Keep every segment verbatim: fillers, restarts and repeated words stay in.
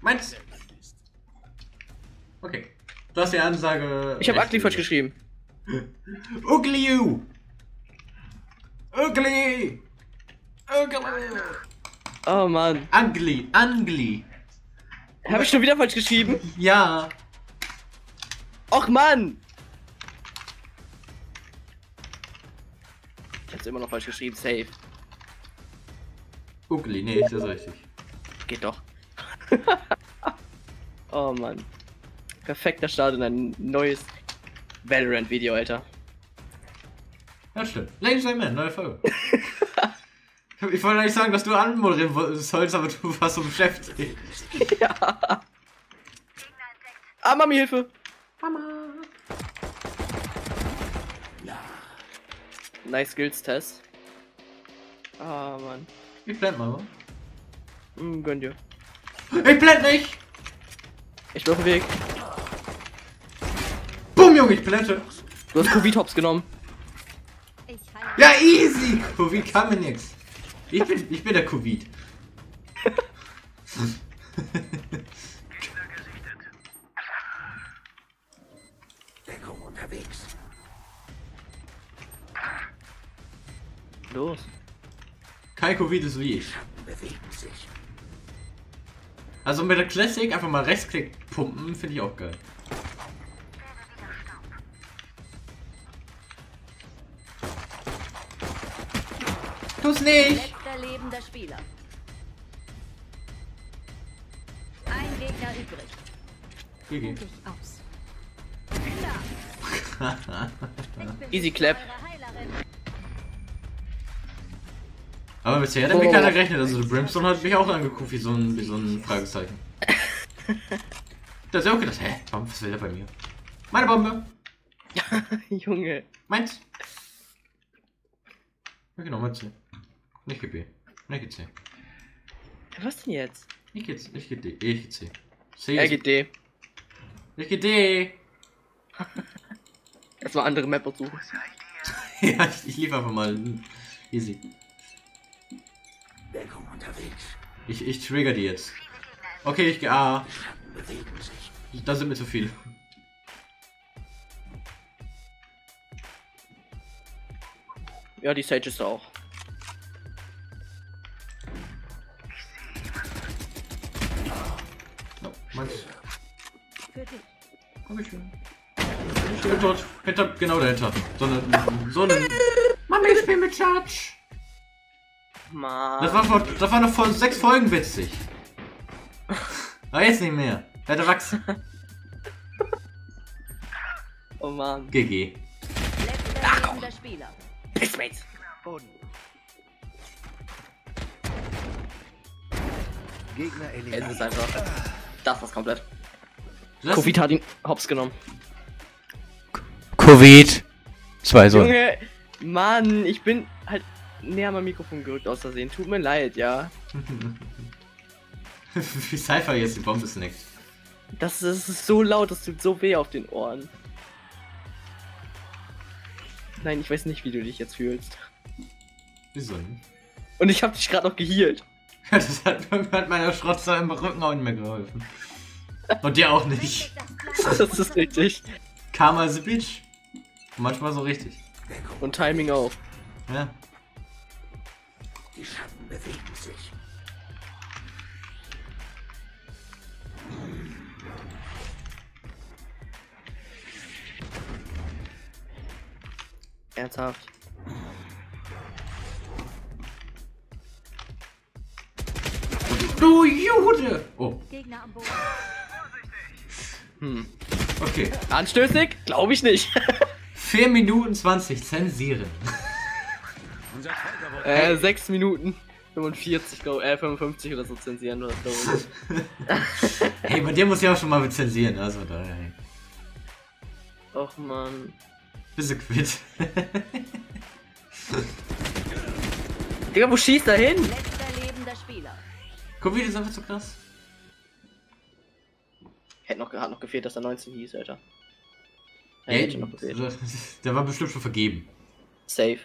Meins. Okay. Du hast die Ansage. Ich habe Ugly falsch geschrieben. Ugly you! Ugly! Ugly! Oh Mann. Ugly, ugly. Habe ich schon wieder falsch geschrieben? Ja. Och Mann! Ich hab's immer noch falsch geschrieben, safe. Ugly, nee, das ist richtig. Geht doch. Oh Mann. Perfekter Start in ein neues Valorant-Video, Alter. Ja, stimmt. Ladies and Gentlemen, neue Folge. Ich wollte nicht sagen, dass du anmoderieren sollst, aber du warst so beschäftigt. Ja. Ah, Mami, Hilfe! Mama. Nice Skills-Test. Ah, Mann. Ich blend mal, wa? Hm, gönn dir. Ich blend nicht! Ich bin auf dem Weg. Bumm, Junge, ich blende. Du hast Covid-Hops genommen. Ja, easy! Covid kann mir nix. Ich bin, ich bin der Covid. Deckung unterwegs. Los. Kein Covid ist wie ich. Bewegen sich. Also mit der Classic einfach mal Rechtsklick pumpen, finde ich auch geil. Tu's nicht! Letzter lebender Spieler. Ein Gegner übrig. G G. Dich aus. Easy Clap. Aber bisher hat damit keiner gerechnet, also der Brimstone hat mich auch angeguckt wie so ein, wie so ein Fragezeichen. Da ist ja auch gedacht, hä, was will der bei mir? Meine Bombe! Junge. Meins! Ja genau, mein C. Nicht G B. Nicht G C. Was denn jetzt? Ich G C. Ich G D. Ich G C. C R G D. Ich G D. Erstmal andere Map suchen. Ja, ich, ich lief einfach mal. Easy. Deckung unterwegs. Ich, ich trigger die jetzt. Okay, ich gehe A. Bewegen sich. Das sind mir zu viel. Ja, die Sage ist da auch. No, meins. Für dich. Dankeschön. Ich bin tot. Hinter, genau dahinter. So eine. So eine. Mama, ich spiel mit Charge. Mann. Das war, vor, das war noch vor sechs Folgen witzig. Aber jetzt nicht mehr. Werde wachsen. Oh Mann. G G. Letzter lebender Spieler. Pissmates. Boden. Gegner Es eliminiert. ist einfach. Das war's komplett. Lass- Covid hat ihn hops genommen. Covid. Zwei so. Junge, Mann, ich bin halt näher am Mikrofon gerückt aus Versehen. Tut mir leid, ja. Wie Cypher jetzt die Bombe snackt. Das, das ist so laut, das tut so weh auf den Ohren. Nein, ich weiß nicht, wie du dich jetzt fühlst. Wieso nicht? Und ich hab dich gerade noch gehealt. Das hat, hat meiner Schrotzer im Rücken auch nicht mehr geholfen. Und dir auch nicht. Das ist richtig. Karma is a bitch. Manchmal so richtig. Und Timing auch. Ja. Die Schatten bewegen sich. Ernsthaft. Du Jude! Oh, Gegner am Boden. Hm. okay. Anstößig? Glaube ich nicht. vier Minuten zwanzig zensieren. Unser Träger wurde äh, sechs Minuten fünfundvierzig, glaube äh, fünfundfünfzig oder so zensieren oder so. Hey, bei dir muss ich auch schon mal zensieren, also da. Hey. Och man. Bist du quitt? Digga, wo schießt er hin? Letzter lebender Spieler. Covid ist einfach zu krass. Hätte noch, hat noch gefehlt, dass er neunzehn hieß, Alter. Ja, Ey, hätte noch gefehlt. der war bestimmt schon vergeben. Safe.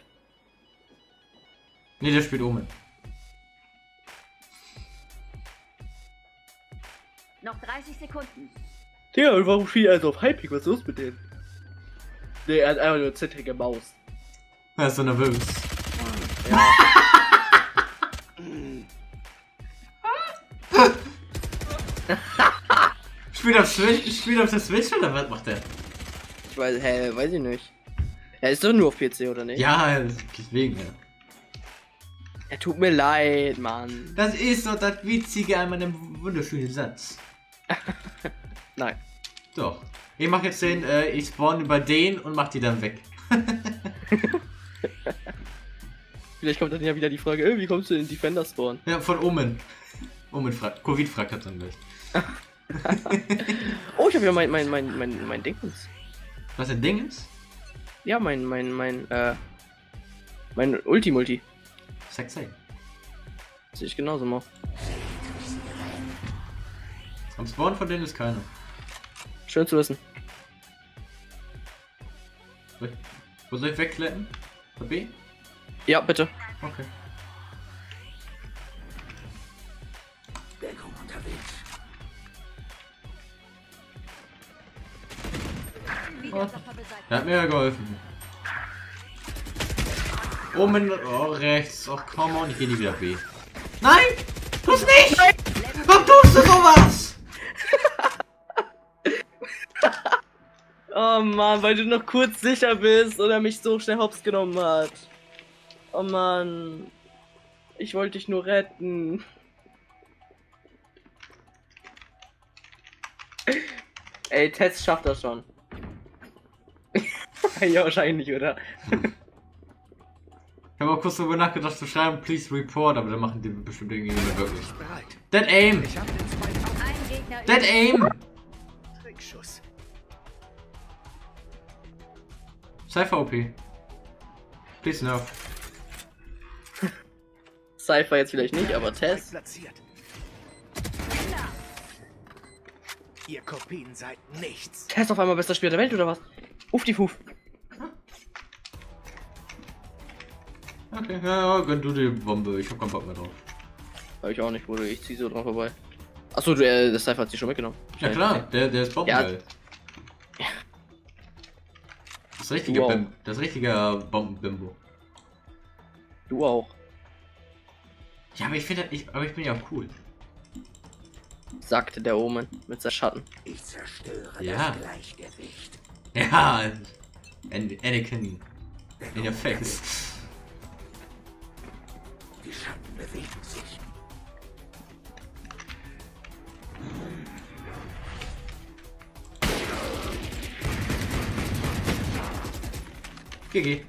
Ne, der spielt Omen. Noch dreißig Sekunden. Digga, und warum spielt er also auf Hyping? Was ist los mit dem? Nee, er hat einfach nur eine zittrige Maus. Er ist so nervös. Ja. Spielt auf Switch, spielt auf der Switch oder was macht der? Ich weiß, hä, weiß ich nicht. Er ist doch nur auf P C, oder nicht? Ja, deswegen, ja. Er tut mir leid, Mann. Das ist doch das Witzige an meinem wunderschönen Satz. Nein. Doch. Ich mach jetzt den, äh, ich spawn über den und mach die dann weg. Vielleicht kommt dann ja wieder die Frage, äh, wie kommst du in den Defender Spawn? Ja, von Omen. Omen fragt, Covid fragt hat dann gleich. Oh, ich habe ja mein, mein, mein, mein, mein Dingens. Was ein Ding ist? Ja, mein, mein, mein, äh, mein Ulti-Multi. Sexy. Sehe ich genauso mal. Am Spawn von denen ist keiner. Schön zu wissen. Soll ich, wo soll ich wegkletten? Bei B? Ja, bitte. Okay. Deckung unterwegs. Widersacher beseitigt. Er hat mir ja geholfen. Omen, oh rechts, oh come on, ich geh nie wieder B. Nein! Tu's nicht! Nein. Warum tust du sowas? Oh Mann, weil du noch kurz sicher bist oder mich so schnell hops genommen hat. Oh Mann. Ich wollte dich nur retten. Ey, Tess schafft das schon. Ja, wahrscheinlich, oder? Ich habe auch kurz darüber nachgedacht zu schreiben, please report, aber dann machen die bestimmt irgendwie nicht mehr wirklich. Bereit. Dead aim! Ich hab den zweiten Ein Gegner Dead aim! Trickschuss. Cypher O P. Please no. Cypher jetzt vielleicht nicht, aber Tess. Platziert. Ihr Kopien seid nichts. Tess auf einmal bester Spieler der Welt, oder was? Uff die Fuf. Okay, ja, ja, gönn du die Bombe, ich hab keinen Bock mehr drauf. Hab ich auch nicht, Bruder, ich zieh so dran vorbei. Achso, du, äh, das Cypher hat sich schon mitgenommen. Ja klar, der, der ist bombengeil. Ja. Das richtige Wow. Bim, das richtige Bombenbimbo. Du auch. Ja, aber ich finde, ich, aber ich bin ja auch cool. Sagte der Omen mit seinem Schatten. Ich zerstöre Ja. das Gleichgewicht. Ja, An- Anakin in your face. Die Schatten bewegen sich. G G.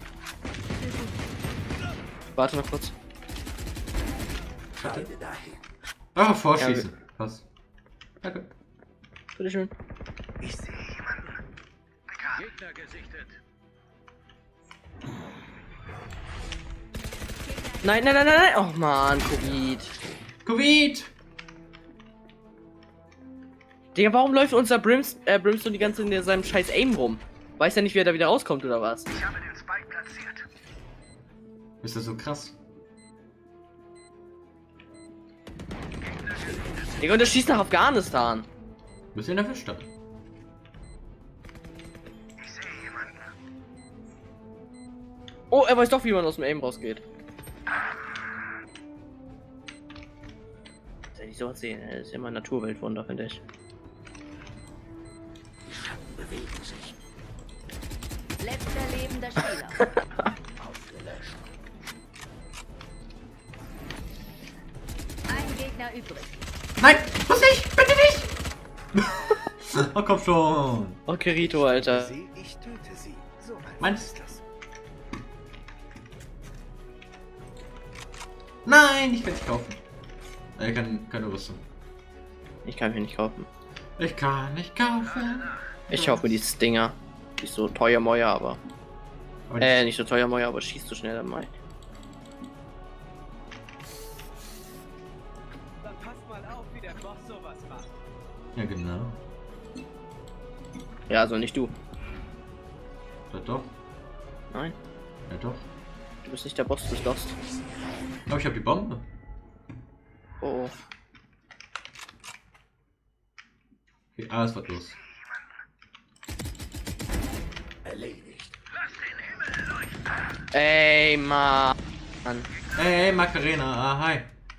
Warte noch kurz. Scheide dahin. Ah, vorschießen. Was? Danke. Bitteschön. Ich sehe jemanden. Gegner gesichtet. Nein, nein, nein, nein, nein. Oh man, Covid. Covid! Digga, warum läuft unser Brims äh, Brimstone die ganze Zeit in seinem scheiß Aim rum? Weiß ja nicht, wie er da wieder rauskommt, oder was? Ich habe den Spike platziert. Ist das so krass? Digga, und er schießt nach Afghanistan. Bist du in der Fischstadt? Ich sehe jemanden. Oh, er weiß doch, wie man aus dem Aim rausgeht. Soll ich sowas sehen? Das ist immer ein Naturweltwunder, finde ich. Die Schatten bewegen sich. Letzter lebender Spieler. Ausgelöscht. Ein Gegner übrig. Nein! Was nicht! Bitte nicht! Oh, komm schon! Oh, Kirito, Alter. Sie, ich töte sie. So einfach Meinst- ist das. Nein, ich kann nicht kaufen. Ich kann keine Rüstung. Ich kann mir nicht kaufen. Ich kann nicht kaufen. Ich kaufe mir die Stinger. Die ist so teuer, Mäuer, aber. Aber Äh, nicht so teuer, Mäuer, aber schießt so schnell dabei. Dann passt mal auf, wie der Boss sowas macht. Ja, genau. Ja, also nicht du. Ja, doch. Nein, Ja, doch. du bist nicht der Boss, du bist Lost. Aber ich hab die Bombe. Oh. Okay, alles was los. Erledigt. Ey, Mann. Hey, hey Macarena, ah, hi.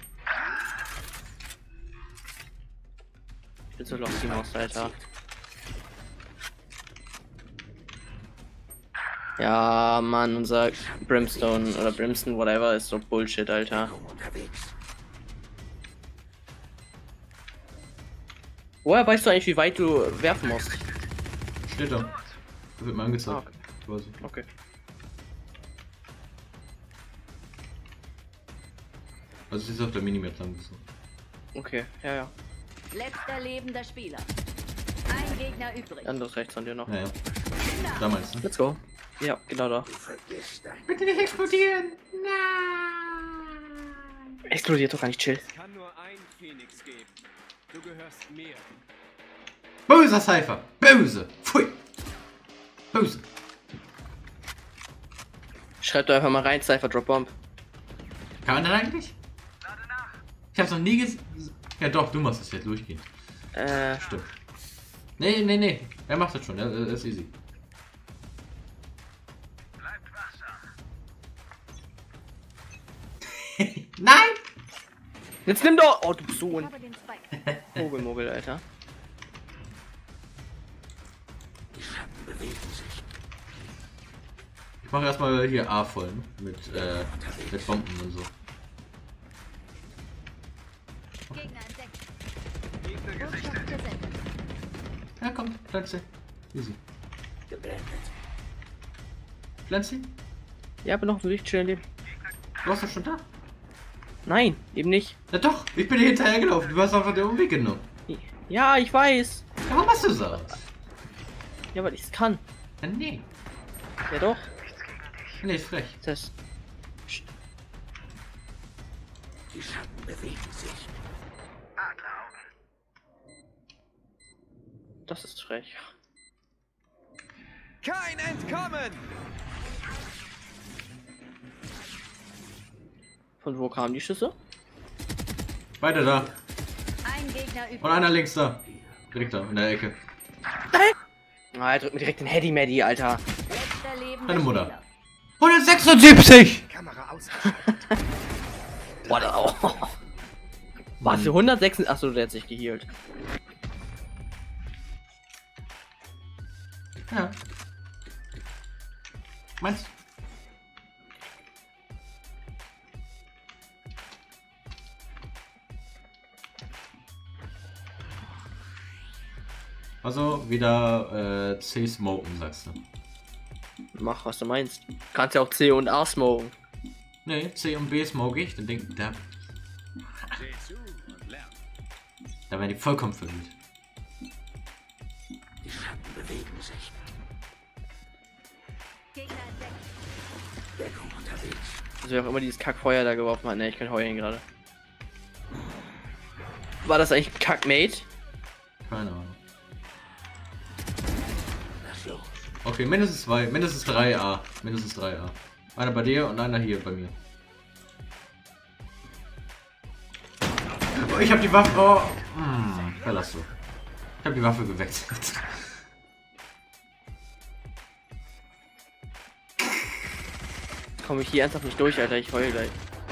Ich bin so lost, die Maus, Alter. Ja, Mann, unser Brimstone oder Brimstone, whatever, ist so Bullshit, Alter. Unterwegs. Woher weißt du eigentlich, wie weit du werfen musst? Steht da. Da wird mir angezeigt. Ah, okay. Quasi. Okay. Also es ist auf der Minimap lang so. Okay, ja, ja. Letzter lebender Spieler. Ein Gegner übrig. Anderes rechts von dir noch. Naja. Da meinst du? Let's go. Ja, genau da. Vergiss dein Bitte nicht explodieren! Explodiert doch gar nicht, chill. Es kann nur einen Phoenix geben. Du gehörst mir. Böser Cypher! Böse! Pfui! Böse! Schreib doch einfach mal rein, Cypher Drop Bomb. Kann man das eigentlich? Ich hab's noch nie gesehen. Ja doch, du machst das jetzt durchgehen. Äh, Stimmt. Nee, nee, nee. Er macht das schon, er, er ist easy. Nein! jetzt nimm doch! Oh, du bist so Ich ein habe den Spike. Mogelmogel, Alter. Die Schatten bewegen sich. Ich mache erstmal hier A voll, ne? Mit, äh, mit Bomben und so. Gegner entdeckt. Gegner gesichtet. Botschaft gesendet. Ja komm, Pflanze. Easy. Geblendet. Pflanze? Ja, bin noch im Licht, chillen leben. Du warst doch schon da? Nein, eben nicht. Ja doch, ich bin dir hinterher gelaufen. Du hast einfach den Umweg genommen. Ja, ich weiß. Ja, warum hast du das? Ja, weil ich es kann. Ja, nee. Ja doch. Nee, ist frech. Das. Die Schatten bewegen sich. Das ist frech. Kein Entkommen! Von wo kamen die Schüsse? Beide da. Ein Gegner übrig. Und einer links da. Direkt da, in der Ecke. Ah, er drückt mir direkt den Heady Maddy, Alter. Letzter lebender Deine Mutter. Spieler. hundertsechsundsiebzig! Kamera ausgeschaltet. What? Oh. Was für hundertsechs? Achso, der hat sich gehealt. Ja. Meinst du? Also wieder äh, C smoken, sagst du. Mach, was du meinst. Kannst ja auch C und A smoken. Nee, C und B smoke ich, dann denk da, Seh zu und lern. da werden die vollkommen verwirrt. Die Schatten bewegen sich. Gegner entdeckt. Deckung unterwegs. Also wer auch immer dieses Kackfeuer da geworfen hat. Ne, ich kann heulen gerade. War das eigentlich ein Kackmate? Keine Ahnung. Lass los. Okay, mindestens zwei, mindestens drei A. Mindestens drei A. Einer bei dir und einer hier bei mir. Oh, ich hab die Waffe. Oh. Hm, verlass du. Ich hab die Waffe gewechselt. Komme ich hier ernsthaft nicht durch, Alter. Ich heul gleich.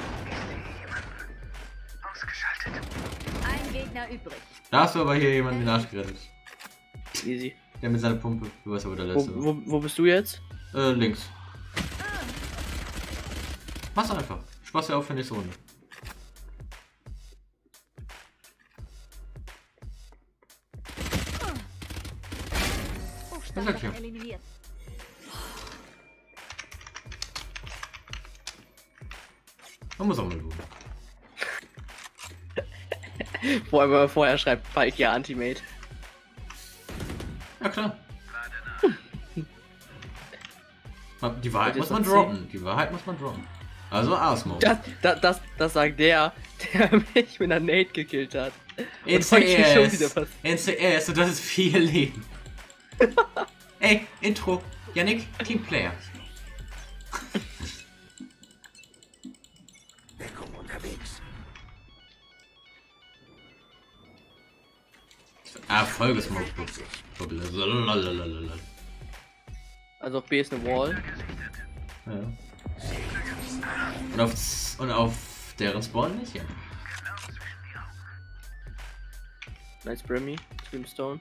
Ein Gegner übrig. Da hast du aber hier jemanden den Arsch gerettet. Easy. Der mit seiner Pumpe. Du weißt aber der Wo, letzte. wo, wo bist du jetzt? Äh, links. Mach's einfach. Spaß ja auf für nächste Runde. Hochstapler Okay. eliminiert. Man muss auch mal tun. Vor allem, wenn man vorher schreibt, bald ja Antimate. Ja klar. Die Wahrheit Und muss jetzt man noch droppen. Die Wahrheit muss man droppen. Also A-Smoke. Das, das, das, das sagt der, der mich mit einer Nate gekillt hat. In Und heute ist schon wieder C S. was. In C S und das ist viel Leben. Ey, Intro. Yannick, Teamplayer. Deckung unterwegs. Ah, voll gesmoked. Also auf B ist eine Wall. Ja. Und auf, und auf deren Spawn nicht, ja. Nice Brimmy, Brimstone.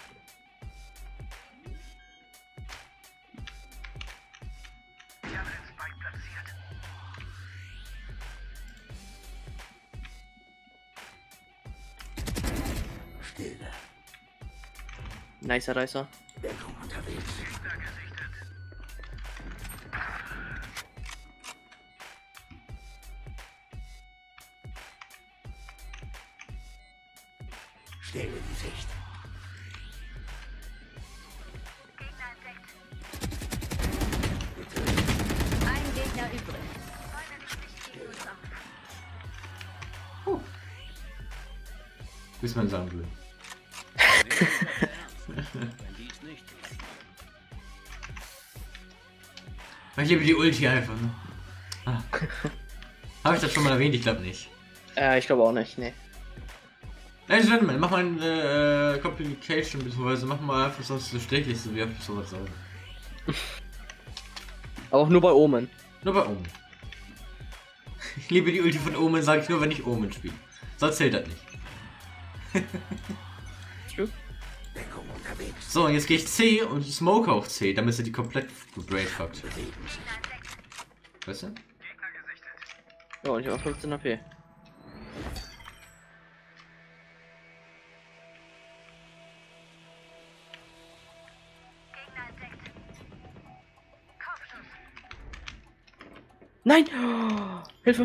Stille. Nicer Reißer. Deckung unterwegs. Stille die Sicht. Ein Gegner übrig. Wie es man sagen will. Wenn dies nicht ist. Ich liebe die Ulti einfach, ne? Ah. Habe ich das schon mal erwähnt? Ich glaube nicht. Äh, ich glaube auch nicht, nee. Ladies and Gentlemen, mach mal eine äh, Complication, beziehungsweise mach mal einfach sonst das Stechlichste, wie ich sowas sage. Aber auch nur bei Omen. Nur bei Omen. Ich liebe die Ulti von Omen, sage ich nur, wenn ich Omen spiele. Sonst zählt das nicht. True. Deckung unterwegs. So, und jetzt gehe ich C und smoke auch C, damit sie die komplett gebrainfuckt. Bewegen sich. Weißt du? Ja, und ich habe fünfzehn A P. Nein! Oh, Hilfe!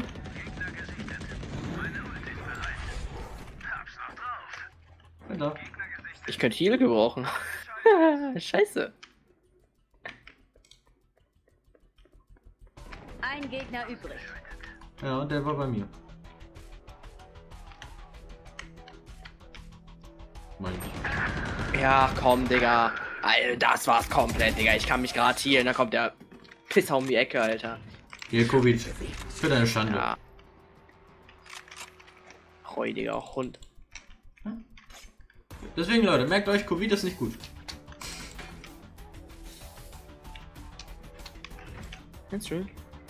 Ja, da. Ich könnte Heal gebrauchen. Scheiße. Ein Gegner übrig. Ja, und der war bei mir. Mein ich. Ja, komm, Digga. Alter, das war's komplett, Digga. Ich kann mich gerade healen, da kommt der Pisser um die Ecke, Alter. Hier, Covid. Für deine Schande. Ja. Räudiger Hund. Deswegen, Leute, merkt euch, Covid ist nicht gut. That's true.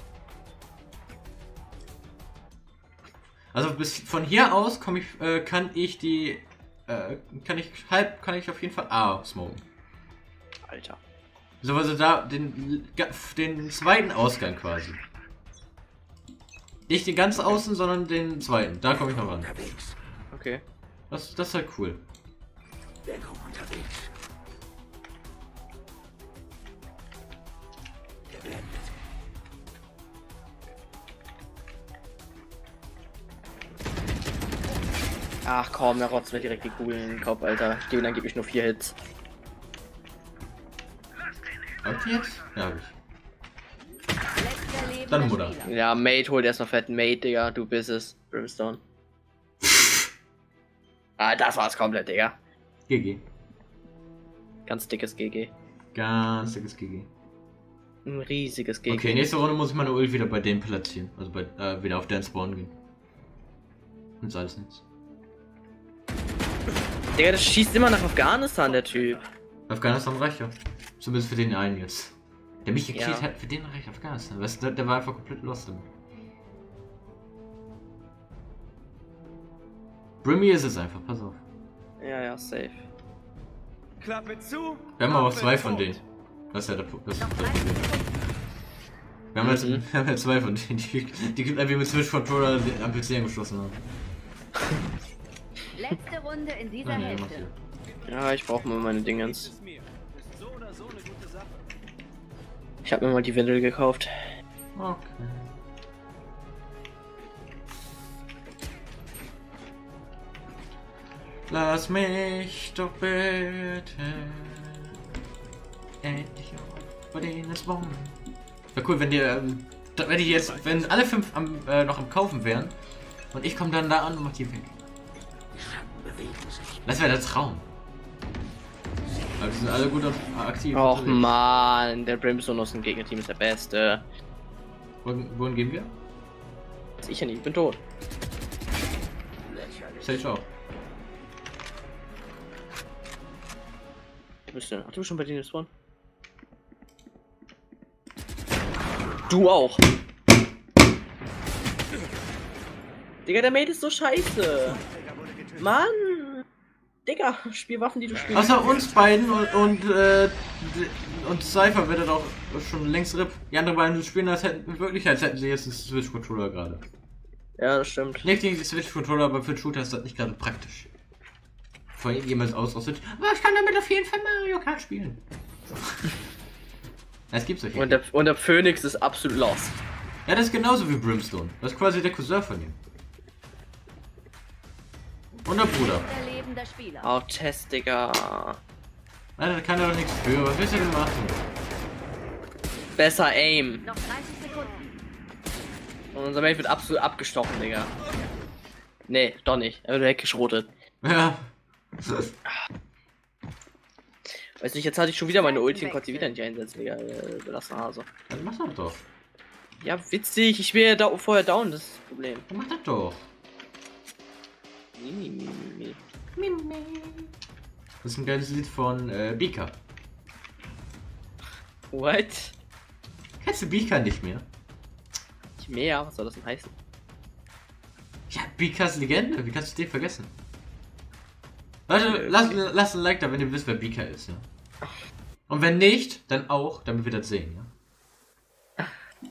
Also bis von hier aus komm ich, äh, kann ich die, äh, kann ich halb, kann ich auf jeden Fall A smoken. Alter. So, also da den, den zweiten Ausgang quasi. Nicht den ganz außen, sondern den zweiten. Da komme ich noch ran. Unterwegs. Okay. Das, das ist halt cool. Deckung unterwegs. Geblendet. Ach komm, der rotzt mir direkt die Kugeln in den Kopf, Alter. Ich gebe dann gebe ich nur vier Hits. Habt ihr jetzt? Ja, hab ich. Letzter lebender Dann Mutter. Spieler. Ja, Mate holt erstmal fetten Mate, Digga. Du bist es. Brimstone. Ah, das war's komplett, Digga. G G. Ganz dickes G G. Ganz dickes G G. Ein riesiges G G. Okay, nächste Runde muss ich meine Ult wieder bei denen platzieren. Also bei, äh, wieder auf deren Spawn gehen. Und alles nichts. Digga, das schießt immer nach Afghanistan, der Typ. Afghanistan reicht ja. Zumindest für den einen jetzt. Der mich gekillt Ja. hat, für den reicht Afghanistan. Weißt du, der, der war einfach komplett lost damit. Brimmy ist es einfach, pass auf. Ja, ja, safe. Klappe zu. Wir haben aber auch Waffe zwei von tot. denen. Das ist ja der Punkt. Das, das, Noch das, dreißig Sekunden. wir, haben jetzt, Mhm. wir haben ja zwei von denen, die, die einfach mit Switch-Controller am P C angeschlossen haben. Letzte Runde in dieser Ah, nee, macht Hälfte. ihr. Ja, ich brauche mal meine Dingens. Ist mir. Ist so oder so eine gute Sache. Ich habe mir mal die Windel gekauft. Okay. Lass mich doch bitte endlich auf bei denen es wollen. Wäre cool, wenn die, ähm, da- wenn die jetzt, wenn alle fünf am, äh, noch am Kaufen wären und ich komme dann da an und mach die weg. Die Schatten bewegen sich. Das wäre der Traum. Aber die sind alle gut auf, aktiv. Och unterwegs. man, der Brimstone aus dem Gegnerteam ist der Beste. Wohin, wohin gehen wir? Weiß ich ja nicht, ich bin tot. Lächerlich. Sage auch. bist du? Ach, du bist schon bei denen Spawn. Du auch. Digga, der Mate ist so scheiße. Mann. Digga, spiel Waffen, die du spielst. Außer uns beiden und, und, äh, und Cypher wird er doch schon längst R I P. Die anderen beiden spielen das hätten, wirklich, als hätten sie jetzt einen Switch-Controller gerade. Ja, das stimmt. Nicht gegen die Switch-Controller, aber für Shooter ist das nicht gerade praktisch. Vor allem jemals ausrüstet. Aber ich kann damit auf jeden Fall Mario Kart spielen. Es gibt solche. Und der, und der Phoenix ist absolut lost. Ja, das ist genauso wie Brimstone. Das ist quasi der Cousin von ihm. Und der Bruder. Der lebende Spieler. Oh, Test, Digga. Alter, da kann er doch nichts für. Was willst du denn machen? Besser Aim. Noch dreißig Sekunden. Und unser Mate wird absolut abgestochen, Digga. Nee, doch nicht. Er wird weggeschrotet. Ja. Weißt du, jetzt hatte ich schon wieder meine Ulti und konnte sie wieder nicht einsetzen, Digga. Äh, Belassen Hase. Dann mach das doch. Ja, witzig. Ich wäre da vorher down, das ist das Problem. Dann mach das doch. Mi, mi, mi, mi. Das ist ein geiles Lied von äh, Bika. What? Kennst du Bika nicht mehr? Nicht mehr? Was soll das denn heißen? Ja, Bikas Legende. Wie kannst du den vergessen? Leute, Nö. lasst, lasst ein Like da, wenn ihr wisst, wer Bika ist, ja. Und wenn nicht, dann auch, damit wir das sehen, ja.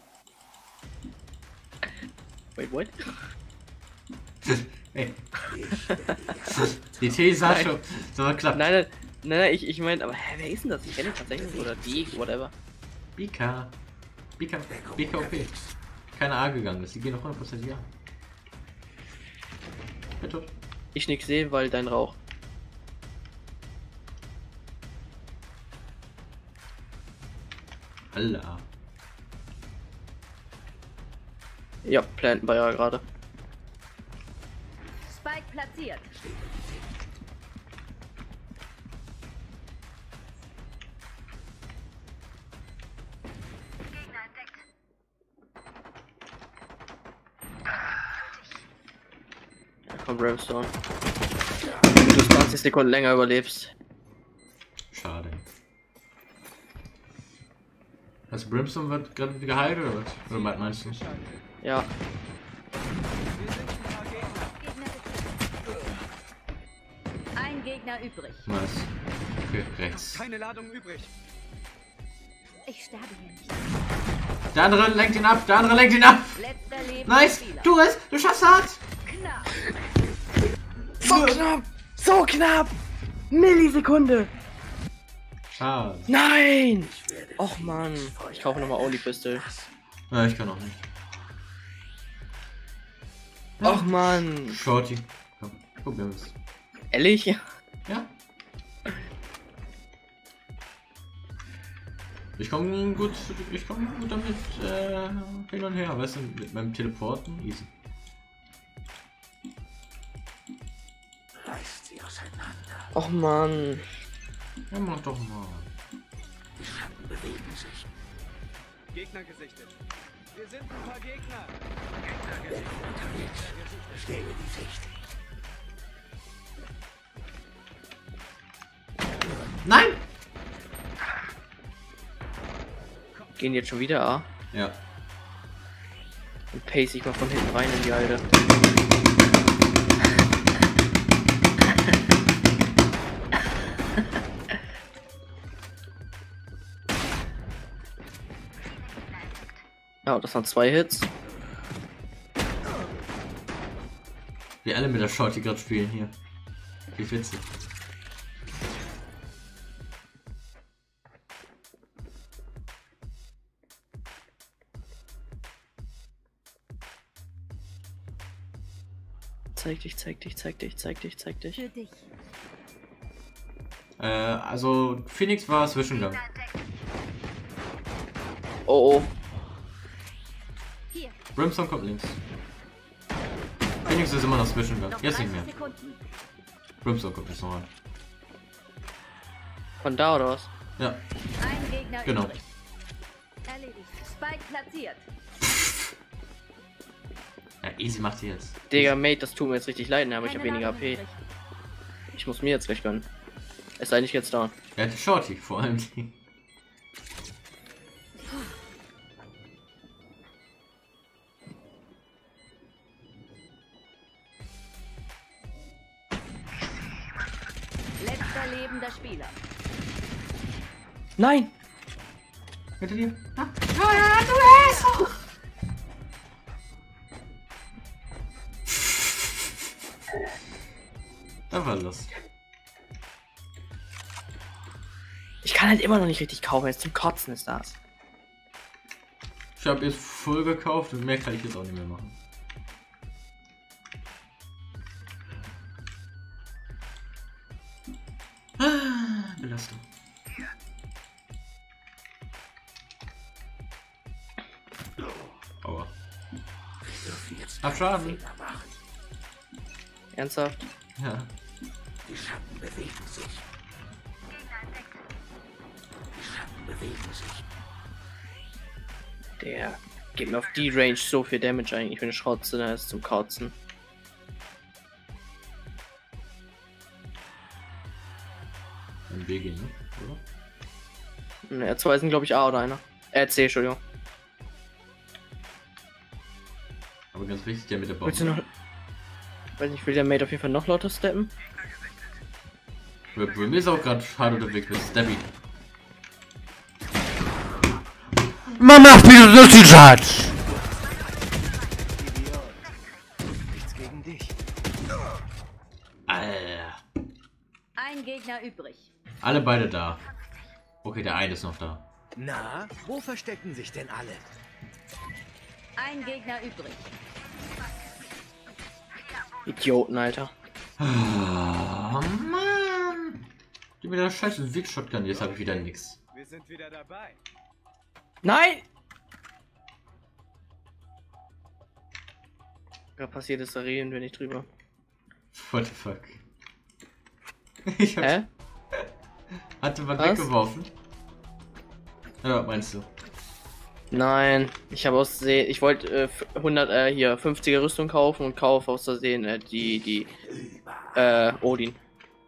Wait, what? Ey. Die These hat schon so klappt. Nein, nein, nein, nein, ich, ich meine, aber hä, wer ist denn das? Ich kenne ihn tatsächlich. Oder die, whatever. Bika. Bika. Bika O P. Keine A gegangen ist. Die gehen noch hundert Prozent ja. Bitte. Ich nix sehe, weil dein Rauch. Allah. Ja, planten wir ja gerade. Spike platziert. Ja, komm, Brimstone. Wenn du zwanzig Sekunden länger überlebst. Schade. Also Brimstone wird gerade geheilt oder was? Oder was meinst du? Ja. Ein Gegner übrig. Nice. Okay, rechts. Keine Ladung übrig. Ich sterbe hier nicht. Der andere lenkt ihn ab, der andere lenkt ihn ab! Letzter lebende Nice! Spieler. Du es! Du schaffst das! Knapp. So knapp! So knapp! Millisekunde! Schade. Nein! Och man, ich kaufe nochmal Only Pistol. Ja, ich kann auch nicht. Och man! Shorty. Komm, probieren wir's. Ehrlich? Ja. Ich komme gut, ich komme gut damit äh, hin und her, weißt du, mit meinem Teleporten, easy. Reißt sie auseinander. Och man. Ja, mach doch mal. Die Schatten bewegen sich. Gegner gesichtet. Wir sind ein paar Gegner. Deckung unterwegs. Stelle die Sicht. Nein! Gehen jetzt schon wieder A. Ja. Und pace ich mal von hinten rein in die Alte. Ja, das waren zwei Hits. Wir alle mit der Shorty gerade spielen hier. Wie witzig. Zeig dich, zeig dich, zeig dich, zeig dich, zeig dich. Für dich. Äh, also Phoenix war Zwischengang. Oh oh. Hier. Brimstone kommt links. Phoenix ist immer noch Zwischengang. Noch Jetzt nicht mehr. dreißig Sekunden. Brimstone kommt jetzt noch rein. Von da oder was? Ja, Ein Gegner Genau. übrig. Erledigt. Spike platziert. ja easy macht sie jetzt. Digga, Mate, das tut mir jetzt richtig leid, ne, aber ich habe Keine weniger A Ladung P. übrig. Ich muss mir jetzt gleich gönnen. Es sei nicht jetzt da. Er hatte Shorty, vor allem die. Letzter lebender Spieler. Nein! Hinter dir. Ah. Da war los. Ich kann halt immer noch nicht richtig kaufen, jetzt zum Kotzen ist das. Ich habe jetzt voll gekauft und mehr kann ich jetzt auch nicht mehr machen. Ah, Belastung. Aua. Hab Schaden. Ernsthaft? Ja. Die Schatten bewegen sich. Die Schatten bewegen sich. Der gibt mir auf die Range so viel Damage eigentlich, wenn ich Schrotze, da ist zum Kotzen. Ein B gehen, ne? Oder? Ne, zwei sind glaube ich A oder einer. Äh, C, Entschuldigung. Aber ganz wichtig, der mit der Willst du Bombe. noch... Weiß nicht, will der Mate auf jeden Fall noch lauter steppen? Bei Brim ist auch gerade hart unterwegs mit Stabby. Man macht mich so viel Schatz. Nichts gegen dich. Alter. Ein Gegner übrig. Alle beide da. Okay, der eine ist noch da. Na, wo verstecken sich denn alle? Ein Gegner übrig. Idioten, Alter. Oh Mann. Die mit der scheiße Wig-Shotgun, jetzt habe ich wieder nix. Wir sind wieder dabei. Nein! Ja, passiert ist, da reden wir nicht drüber. What the fuck? Ich hab... Hä? Hatte man Was? weggeworfen? Ja, meinst du? Nein, ich habe aus Versehen, ich wollte äh, hundert, äh, hier, fünfziger Rüstung kaufen und kaufe aus Versehen äh, die, die, äh, Odin.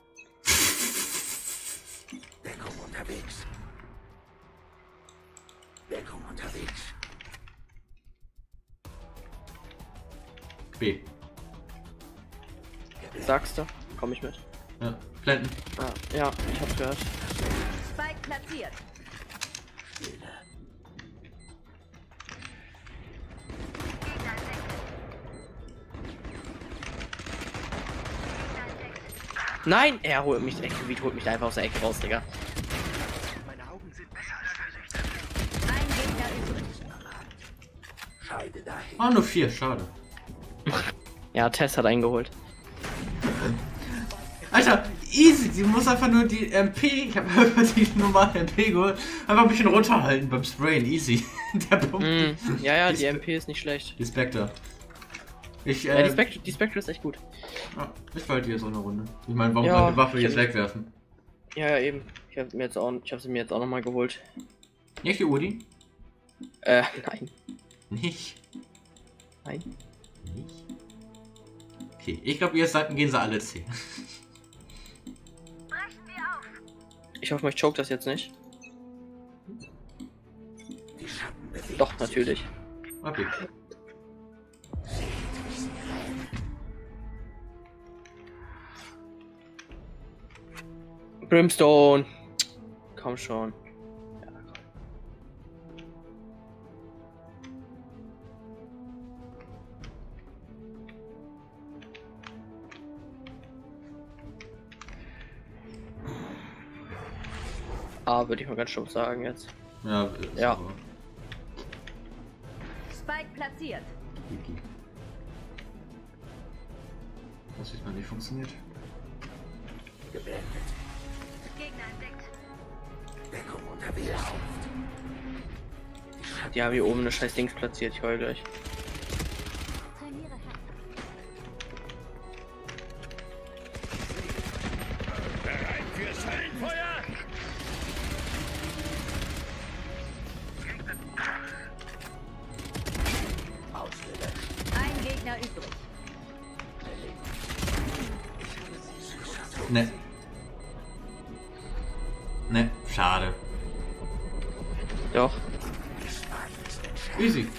Deckung unterwegs. Deckung unterwegs. B. Sagst du? Komm ich mit. Ja, Planten. Ah, ja, ich hab's gehört. Spike platziert. Nein! Er holt mich, Ecke, holt mich einfach aus der Ecke raus, Digga. Meine Augen sind besser als Ein Gegner übrig. Scheide dahin. Ah, nur vier, schade. Ja, Tess hat eingeholt. Alter, easy, sie muss einfach nur die M P, ich habe einfach die normale M P geholt, einfach ein bisschen runterhalten beim Sprayen, easy. Der Punkt. Mm, ja, ja, die M P ist nicht schlecht. Die Spectre. Ich, Ja, äh, die, Spectre, die Spectre ist echt gut. ja, ich falte hier so eine Runde. Ich meine, warum Ja, kann die Waffe ich jetzt hab- wegwerfen? Ja, ja, eben. Ich habe mir jetzt auch, ich habe sie mir jetzt auch noch mal geholt. Nicht die Udi? Äh, nein. Nicht. Nein. Nicht. Okay, ich glaube, ihr sagt, gehen sie alle C. Ich hoffe, ich choke das jetzt nicht. Die Schatten bewegen Doch, natürlich. Okay. Brimstone. Komm schon. Ja, komm. Ah, würde ich mal ganz stumpf sagen jetzt. Ja, ist Ja. aber Spike platziert. Wiki. Das sieht mal nicht funktioniert. geblendet. Gegner entdeckt. Deckung unterwegs. Die haben hier oben eine scheiß Dings platziert, ich heul gleich. Trainiere hart. Ein Gegner übrig. Ne. Ne, schade. Doch. Easy.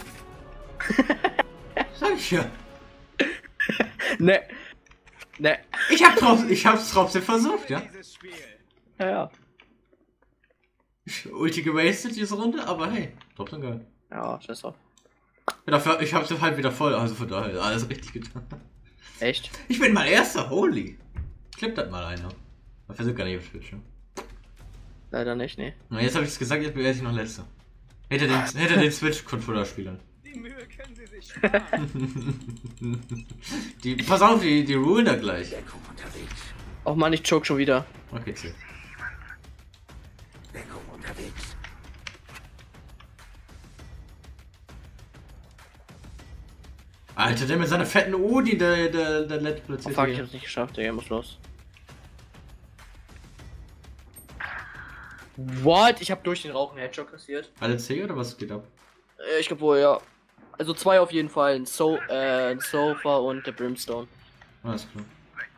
Sag ich ja. Ne. Ne. Ich hab drauf, ich hab's trotzdem versucht, ja. Dieses Spiel. Ja, ja. Ulti gewastet diese Runde, aber hey, trotzdem geil. Ja, scheiß drauf. Ja, dafür, ich hab's halt wieder voll, also von daher alles richtig getan. Echt? Ich bin mal erster, holy. Klippt das mal einer. Man versucht gar nicht auf Twitch, ne? Leider nicht, nee. Na, jetzt habe ich es gesagt, jetzt bin ich noch letzter. Hinter den, hinter den Switch-Controller-Spielern. Die Mühe können Sie sich sparen. Die, pass auf, die, die rulen da gleich. Deckung unterwegs. Oh Mann, ich choke schon wieder. Okay, chill. Deckung unterwegs. Alter, der mit seiner fetten Odi, der, der, der letzte Oh platziert. fuck, ich hier. hab's nicht geschafft, Digga, muss los. What? Ich hab durch den Rauch einen Headshot kassiert. Alle C oder was geht ab? Äh, Ich glaube wohl, ja. Also zwei auf jeden Fall. Ein, so äh, ein Sofa und der Brimstone. Alles klar.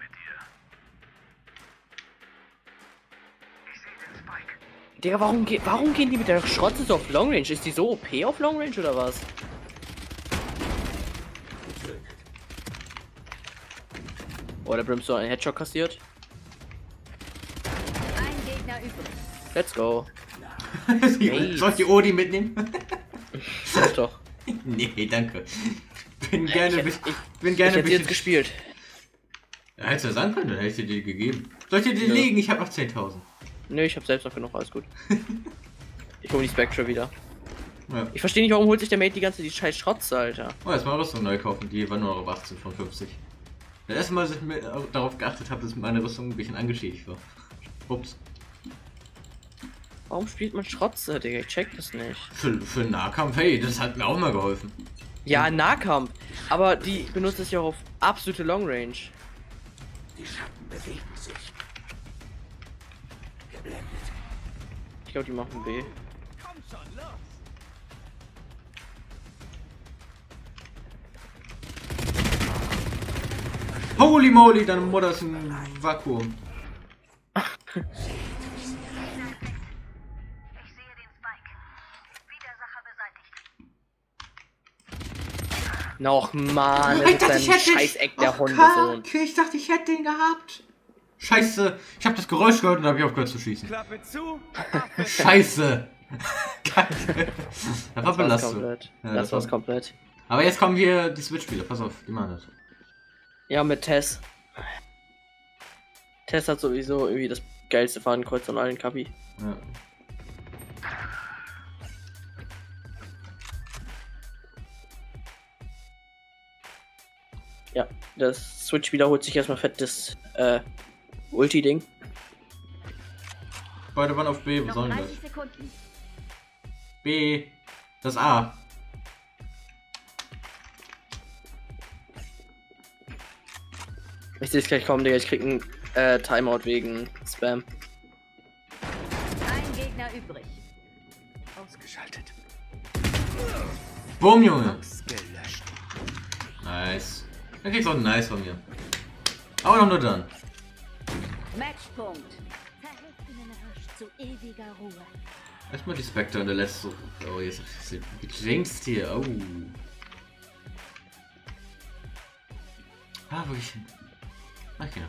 Digga, warum, ge warum gehen die mit der Schrotze so auf Long Range? Ist die so O P auf Long Range oder was? Oh, der Brimstone einen Headshot kassiert. Ein Gegner übrig. Let's go. Die- Soll ich die Odi mitnehmen? Doch, doch. Nee, danke. Bin gerne, ich, bin ich, gerne ich hätte bisschen- jetzt gespielt. Ja, hättest du ja sagen können, dann hätte ich dir die gegeben. Soll ich dir die Ja. legen? Ich hab noch zehntausend. Nö, ich hab selbst noch genug, alles gut. Ich hol die Spectre wieder. Ja. Ich verstehe nicht, warum holt sich der Mate die ganze die scheiß Schrotze, Alter. Oh, jetzt mal Rüstung neu kaufen. Die war nur auf achtzehn von fünfzig. Das erste Mal, dass ich mir darauf geachtet habe, dass meine Rüstung ein bisschen angeschädigt war. Ups. Warum spielt man Schrotze, Digga? Ich check das nicht. Für, für den Nahkampf, hey, das hat mir auch mal geholfen. Ja, Nahkampf. Aber die benutzt es ja auch auf absolute Long Range. Die Schatten bewegen sich. Geblendet. Ich glaube, die machen B. Komm schon, los. Holy moly, deine Mutter ist ein Vakuum. Ich sehe den Spike. Widersacher beseitigt. Noch Mann, das ist ein Scheißeck der Hundesohn. Okay, ich dachte, ich hätte den gehabt. Scheiße, ich habe das Geräusch gehört und habe ich aufgehört zu schießen. Klappe zu. Scheiße. Kacke. Das war Das war's Belastung. komplett. Ja, das das war's war- komplett. Aber jetzt kommen hier die Switch-Spieler. Pass auf, die machen das. Ja, mit Tess. Tess hat sowieso irgendwie das geilste Fadenkreuz von allen Kapi. Ja. Ja, das Switch wiederholt sich erstmal fett das äh, Ulti-Ding. Beide waren auf B, was Noch soll denn dreißig das? Sekunden. B. Das A. Ich sehe es gleich kommen, Digga. Ich krieg ein äh, Timeout wegen Spam. Ein Gegner übrig. Ausgeschaltet. Boom, Junge. Gelöscht. Nice. Dann kriegst du auch ein Nice von mir. Aber noch nur dann. Matchpunkt. Verhilft ihnen rasch zu ewiger Ruhe. Erstmal die Spectre und der letzte. Oh, jetzt ist sie gejinxt hier. Oh. Ah, wo ich hin? Ach, genau.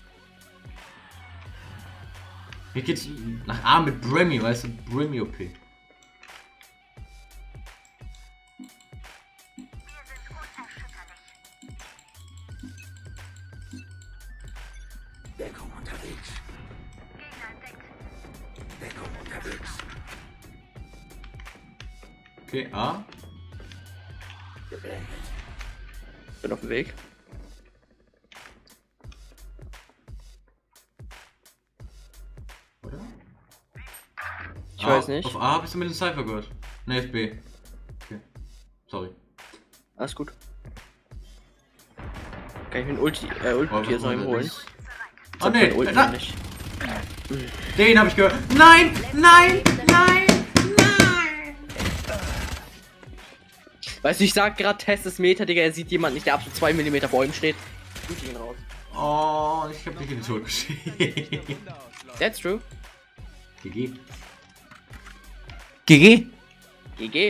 Hier geht's nach A mit Brimmy, weißt du? Brimmy O P. Deckung unterwegs. Deckung unterwegs. Okay, A. Geblendet. Bin auf dem Weg. Oder? Ich A, weiß nicht. Auf A bist du mit dem Cypher gehört. Ne, auf B. Okay. Sorry. Alles gut. Kann ich mir ein Ulti, äh, Ulti Oh, hier soll ich holen? Oh ne, Mein Ulti da, nicht. den hab ich gehört. Nein, nein, nein, nein. Weißt du, ich sag gerade, Test ist Meter, Digga, er sieht jemanden nicht, der absolut zwei Millimeter vor ihm steht. Ulti ihn raus. Oh, ich hab dich in den Tod geschickt. That's true. G G. G G? G G.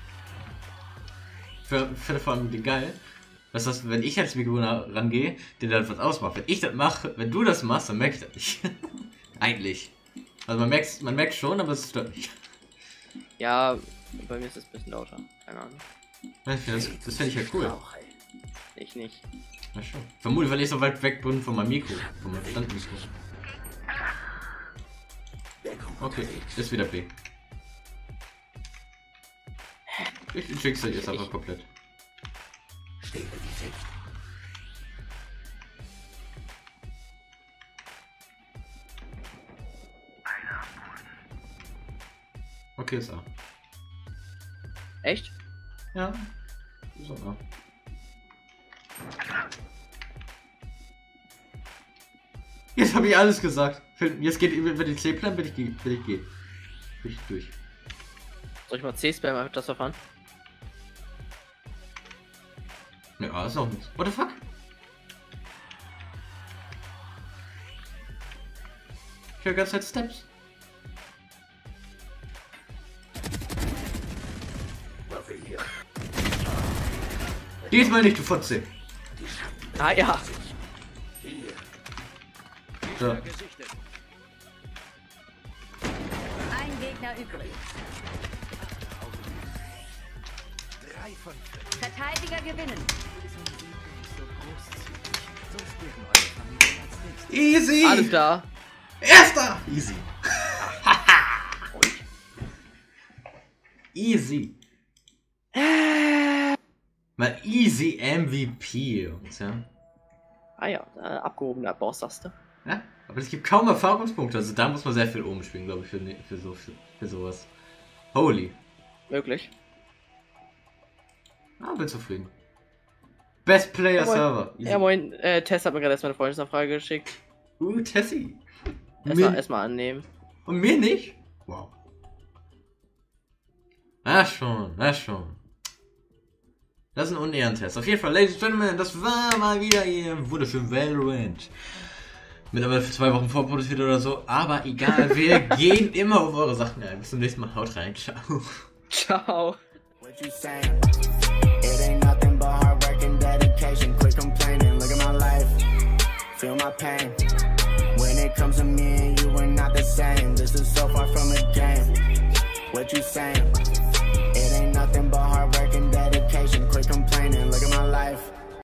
Ich finde vor allem geil, dass das, wenn ich als Mitbewohner rangehe, der da was ausmacht. Wenn ich das mache, wenn du das machst, dann merke ich das nicht. Eigentlich. Also man merkt man merkt schon, aber es stört nicht. Ja, bei mir ist es ein bisschen lauter. Keine Ahnung. Das, das finde ich ja cool. Ich nicht. Na schon. Vermutlich, weil ich so weit weg bin von meinem Mikro. Von meinem Standmikro. Okay, ist wieder B. Ich den Schicksal jetzt einfach komplett. Okay, ist A. Echt? Ja. Ist auch A. Jetzt habe ich alles gesagt. Jetzt geht über den C-Plan, bin ich, bin ich geht. Bin ich durch. Soll ich mal C-Spam einfach das Verfahren? Ne, A ist auch nichts. What the fuck? Ich höre die ganze Zeit Steps. Diesmal nicht, du Fotze. Ah ja. So. Ein Gegner übrig. Verteidiger gewinnen. Easy! Alles klar. Erster! Easy. Easy. Mal easy M V P, Jungs, ja. Ah ja, äh, abgehobener Boss, sagst du. Ja, aber es gibt kaum Erfahrungspunkte, also da muss man sehr viel umspielen, glaube ich, für, für, so, für, für sowas. Holy. Möglich. Ah, bin zufrieden. Best Player Ja, moin. Server. Easy. Ja moin, äh, Tess hat mir gerade erstmal eine Freundesanfrage geschickt. Uh, Tessie. Erstmal Mir- erstmal annehmen. Und mir nicht? Wow. Na schon, na schon. Das ist ein Unehrentest. Auf jeden Fall, Ladies and Gentlemen, das war mal wieder ihr wunderschön Valorant. Mittlerweile für zwei Wochen vorproduziert oder so. Aber egal, wir gehen immer auf eure Sachen ein. Bis zum nächsten Mal. Haut rein. Ciao. Ciao. What you saying? It ain't nothing but hard work and dedication. Quit complaining, look at my life. Feel my pain. When it comes to me and you, we're not the same. This is so far from a game. What you saying? It ain't nothing but hard work and dedication. Quit complaining, look at my life.